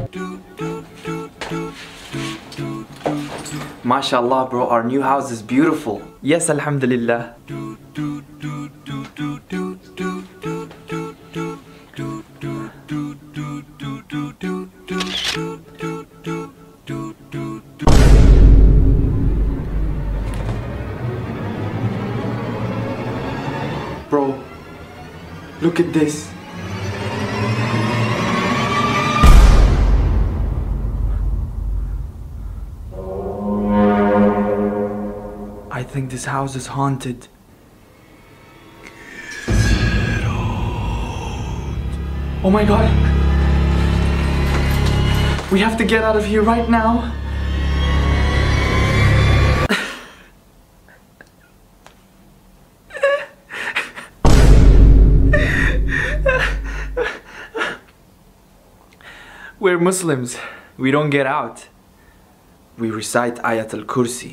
MashaAllah, bro, our new house is beautiful. Yes, Alhamdulillah. Bro, look at this. I think this house is haunted. Oh my god. We have to get out of here right now. We're Muslims. We don't get out. We recite Ayat al-Kursi.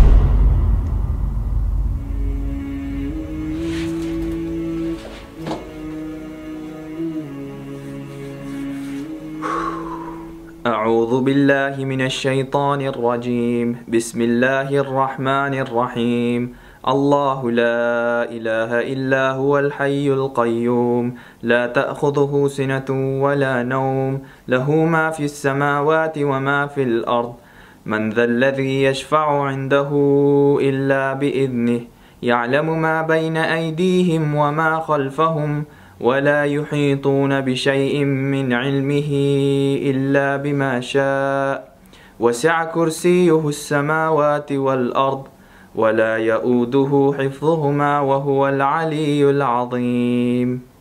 أعوذ بالله من الشيطان الرجيم. بسم الله الرحمن الرحيم. الله لا إله إلا هو الحي القيوم لا تأخذه سنة ولا نوم له ما في السماوات وما في الأرض من ذا الذي يشفع عنده إلا بإذنه يعلم ما بين أيديهم وما خلفهم ولا يحيطون بشيء من علمه إلا بما شاء وسع كرسيه السماوات والأرض ولا يؤوده حفظهما وهو العلي العظيم.